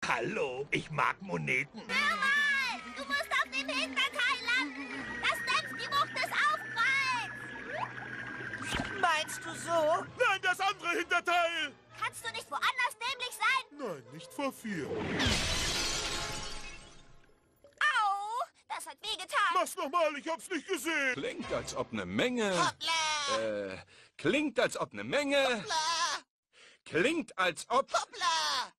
Hallo, ich mag Moneten. Hör mal! Du musst auf dem Hinterteil landen! Das dämpft die Wucht des Aufpralls! Meinst du so? Nein, das andere Hinterteil! Kannst du nicht woanders dämlich sein? Nein, nicht vor 4. Au! Das hat wehgetan! Mach's nochmal, ich hab's nicht gesehen. Klingt, als ob eine Menge... Hoppla! Klingt, als ob eine Menge... Hoppla! Klingt, als ob... Hoppla!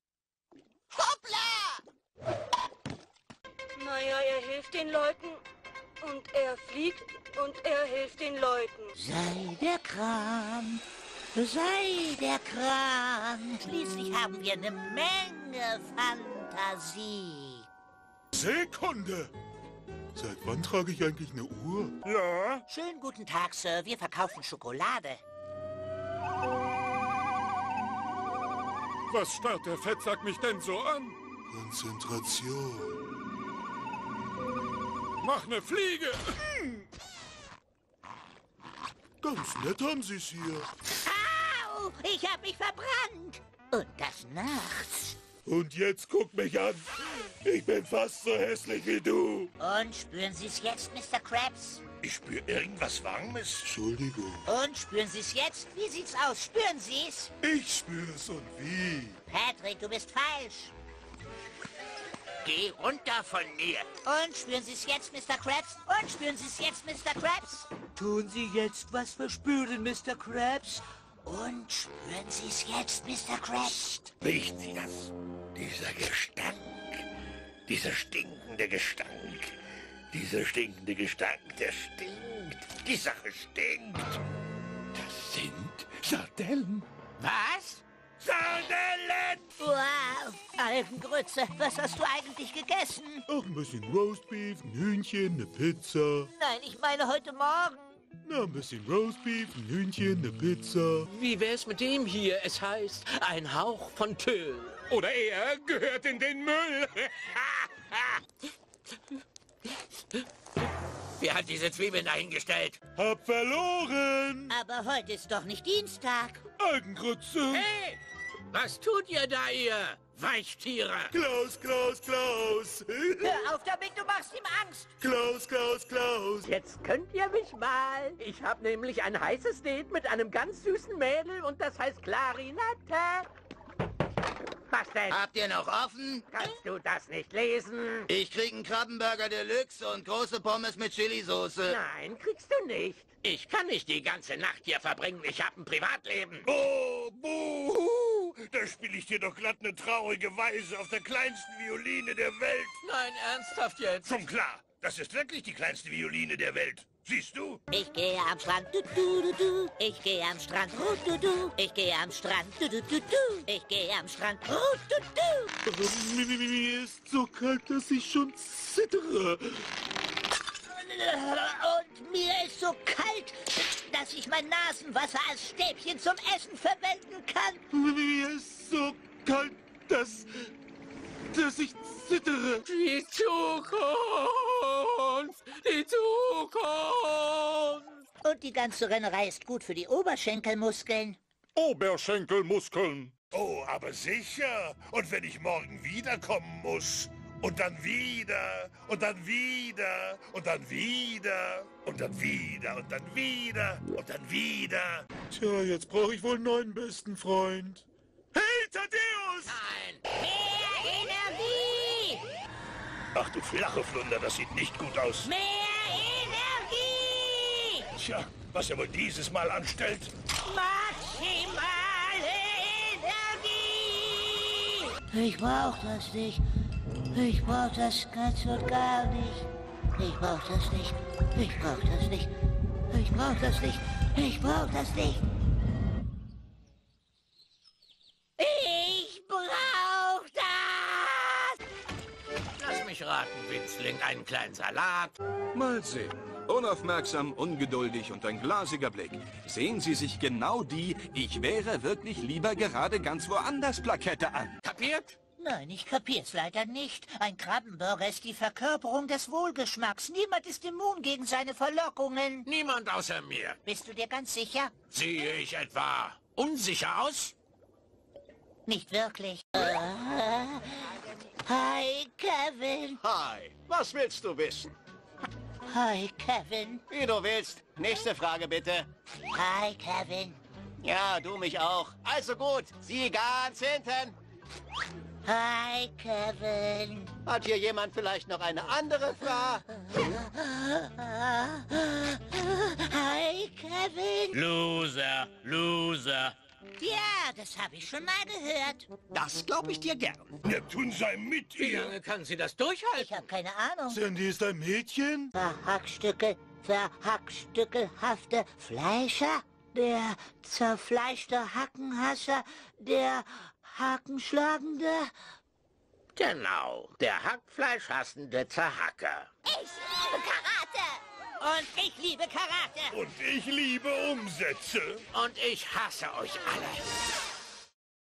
Hoppla! Naja, er hilft den Leuten und er fliegt und er hilft den Leuten. Sei der Kran, sei der Kran. Schließlich haben wir eine Menge Fantasie. Sekunde! Seit wann trage ich eigentlich eine Uhr? Ja? Schönen guten Tag, Sir. Wir verkaufen Schokolade. Was starrt der Fettsack mich denn so an? Konzentration. Mach eine Fliege! Ganz nett haben Sie's hier. Au! Ich hab mich verbrannt. Und das nachts. Und jetzt guck mich an. Ich bin fast so hässlich wie du. Und spüren Sie es jetzt, Mr. Krabs? Ich spüre irgendwas Warmes. Entschuldigung. Und spüren Sie es jetzt? Wie sieht's aus? Spüren Sie es? Ich spür's und wie. Patrick, du bist falsch. Geh runter von mir. Und spüren Sie es jetzt, Mr. Krabs? Und spüren Sie es jetzt, Mr. Krabs? Tun Sie jetzt, was verspüren, Mr. Krabs? Und spüren Sie es jetzt, Mr. Krabs? Riecht sie das? Dieser Gestank. Dieser stinkende Gestank. Dieser stinkende Gestank, der stinkt. Die Sache stinkt. Das sind Sardellen. Was? Sardellen! Wow, Algengrütze, was hast du eigentlich gegessen? Auch ein bisschen Roastbeef, ein Hühnchen, eine Pizza. Nein, ich meine heute Morgen. Na, ein bisschen Roastbeef, ein Hühnchen, eine Pizza. Wie wär's mit dem hier? Es heißt, ein Hauch von Tüll. Oder er gehört in den Müll. Wer hat diese Zwiebeln dahingestellt? Hab verloren. Aber heute ist doch nicht Dienstag. Algengrütze. Hey! Was tut ihr da, ihr Weichtiere? Klaus, Klaus, Klaus. Hör auf damit, du machst ihm Angst. Klaus, Klaus, Klaus. Jetzt könnt ihr mich mal. Ich habe nämlich ein heißes Date mit einem ganz süßen Mädel und das heißt Klarinette. Was denn? Habt ihr noch offen? Kannst du das nicht lesen? Ich krieg einen Krabbenburger Deluxe und große Pommes mit Chili-Soße. Nein, kriegst du nicht. Ich kann nicht die ganze Nacht hier verbringen. Ich habe ein Privatleben. Oh, buhu. Da spiele ich dir doch glatt eine traurige Weise auf der kleinsten Violine der Welt. Nein, ernsthaft jetzt? Schon klar. Das ist wirklich die kleinste Violine der Welt. Siehst du? Ich gehe am Strand, du, du, du, du. Ich gehe am Strand, ru, du, du. Ich gehe am Strand, du, du, du, du. Ich gehe am Strand, ru, du, du. Mir ist so kalt, dass ich schon zittere. Und mir ist so kalt, dass ich mein Nasenwasser als Stäbchen zum Essen verwenden kann. Mir ist so kalt, dass ich zittere. Die Zukunft! Die Zukunft! Und die ganze Rennerei ist gut für die Oberschenkelmuskeln. Oberschenkelmuskeln. Oh, aber sicher. Und wenn ich morgen wiederkommen muss. Und dann wieder. Und dann wieder. Und dann wieder. Und dann wieder. Und dann wieder. Und dann wieder. Tja, jetzt brauche ich wohl einen neuen besten Freund. Hey, Thaddeus! Nein. Mehr Energie! Ach du flache Flunder, das sieht nicht gut aus. Mehr Energie! Tja, was er wohl dieses Mal anstellt. Maximale Energie! Ich brauch das nicht. Ich brauch das ganz und gar nicht. Ich brauch das nicht. Ich brauch das nicht. Ich brauch das nicht. Ich brauch das nicht. Ich brauch das! Lass mich raten, Winzling, einen kleinen Salat. Mal sehen. Unaufmerksam, ungeduldig und ein glasiger Blick. Sehen Sie sich genau die "Ich wäre wirklich lieber gerade ganz woanders" Plakette an. Kapiert? Nein, ich kapier's leider nicht. Ein Krabbenburger ist die Verkörperung des Wohlgeschmacks. Niemand ist immun gegen seine Verlockungen. Niemand außer mir. Bist du dir ganz sicher? Sehe ich etwa unsicher aus? Nicht wirklich. Kevin. Hi, was willst du wissen? Hi, Kevin. Wie du willst. Nächste Frage bitte. Hi, Kevin. Ja, du mich auch. Also gut, Sie ganz hinten. Hi, Kevin. Hat hier jemand vielleicht noch eine andere Frage? Hi, Kevin. Loser, Loser. Ja, das habe ich schon mal gehört. Das glaube ich dir gern. Neptun sei mit Wie ihr. lange kann sie das durchhalten? Ich habe keine Ahnung. Sandy ist ein Mädchen? Verhackstückelhafte Fleischer, der zerfleischte Hackenhasser, der Hakenschlagende. Genau, der hackfleischhassende Zerhacker. Ich liebe Karate. Und ich liebe Karate. Und ich liebe Umsätze. Und ich hasse euch alle.